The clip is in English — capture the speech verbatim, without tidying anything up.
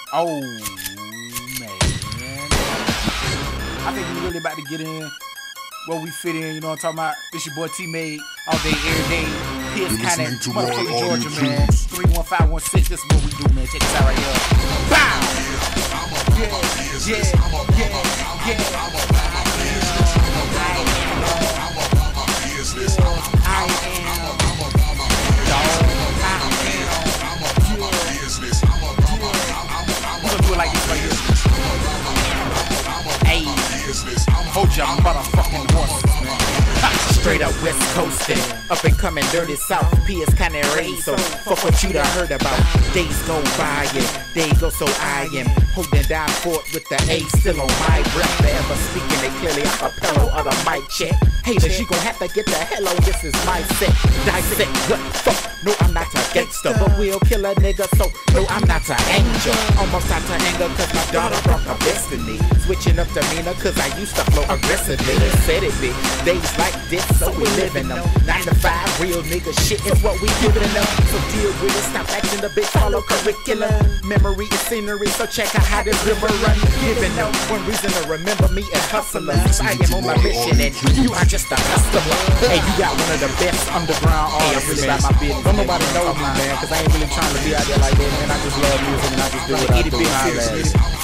Oh, man. I think we really about to get in where we fit in, you know what I'm talking about? This your boy T-Made, all day, every day. Pierce County, motherfucking Georgia, man. three one five one six, this is what we do, man. Check this out right here. Bow! Yeah, yeah, yeah, yeah. I am. Like this right here. Hey, hold your motherfucking horses, man. Straight up West Coastin', up and coming dirty South, Pierce County raised, so fuck what you done heard about. Days go by and day go, so I am holding down fort with the A still on my breath. Forever speaking it clearly, I'm a pillow of the mic check. Haters, you gon' have to get the hell on, this is my set. Dissect what fuck, no I'm not a gangster, but we'll kill a nigga, so no I'm not an angel. Almost out to anger cause my daughter brought her destiny. Switching up demeanor cause I used to flow aggressively. Said it big, days like this, so we living them. Nine to five, real nigga shit is what we giving them. So deal with it, stop acting a bitch, follow curriculum. Memory is scenery, so check out how this river run. Giving them one reason to remember me as hustlers. I am on my mission and you are just a customer. Hey, you got one of the best underground artists. Really about my business. Don't nobody know me, man, cause I ain't really trying to be out there like that, man. I just love music and I just do what I do.